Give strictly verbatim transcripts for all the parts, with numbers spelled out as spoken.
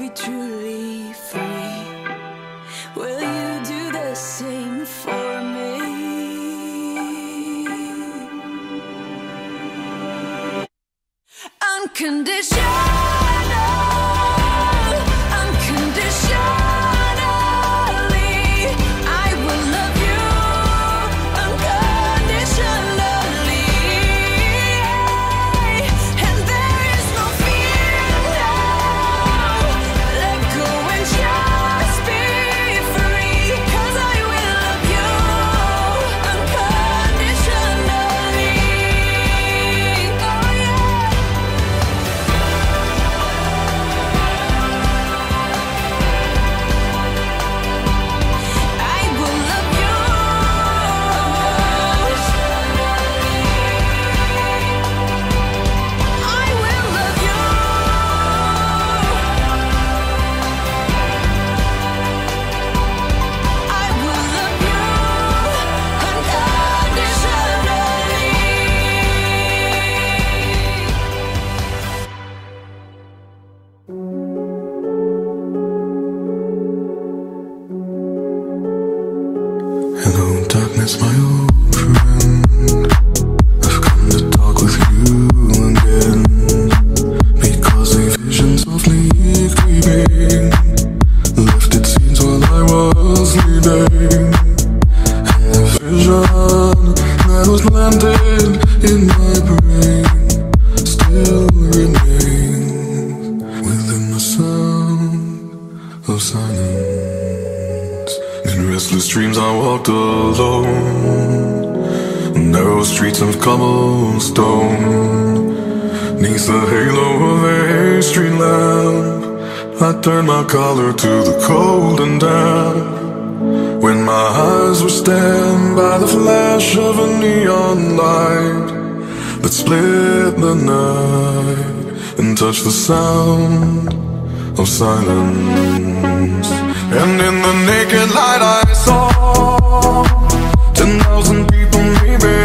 be truly free? Will you do the same for me? Unconditional, unconditionally, I will love you unconditionally, and there is no fear now. Let go and just be free, 'cause I will love you unconditionally. Oh yeah. I will love you. I will love you. I will love you unconditionally. Hello, darkness, my old friend. I've come to talk with you again, because a vision softly creeping left its scenes while I was sleeping, and the vision that was planted in my brain still remains within the sound of silence. In restless dreams I walked alone, narrow streets of cobblestone. Neath the halo of a street lamp, I turned my collar to the cold and damp, when my eyes were stabbed by the flash of a neon light that split the night and touched the sound of silence. And in the naked light I saw ten thousand people, maybe,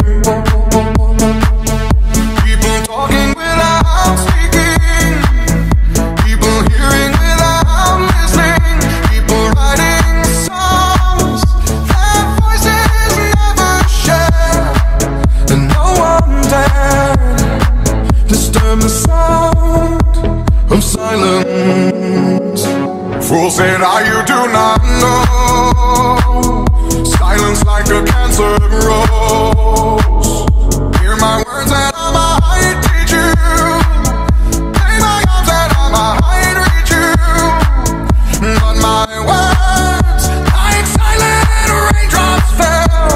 people talking without speaking, people hearing without listening, people writing songs their voices never shared, and no one dared disturb the sound of silence. Fools said, "Ah, you do not know. Silence like a cancer grows. Hear my words and I might teach you. Play my arms and I might reach you. But my words, like silent raindrops, fell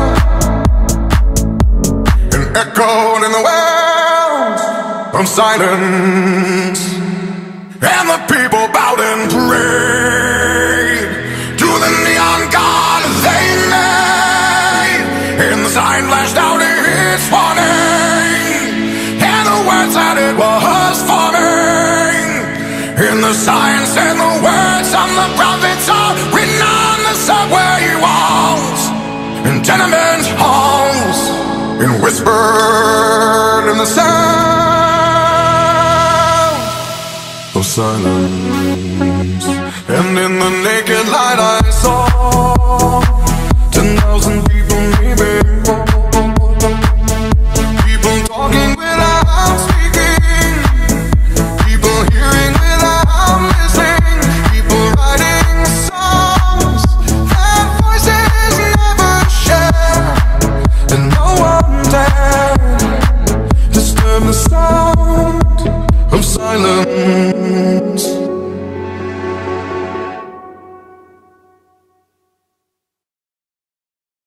and echoed in the wells of silence. And the people bowed and prayed to the neon god they made, and the sign flashed out its warning, and the words that it was forming. And the sign said the words of the prophets are written on the subway walls and tenement halls, and whispered in the sound of silence. And in the naked light I saw ten thousand people,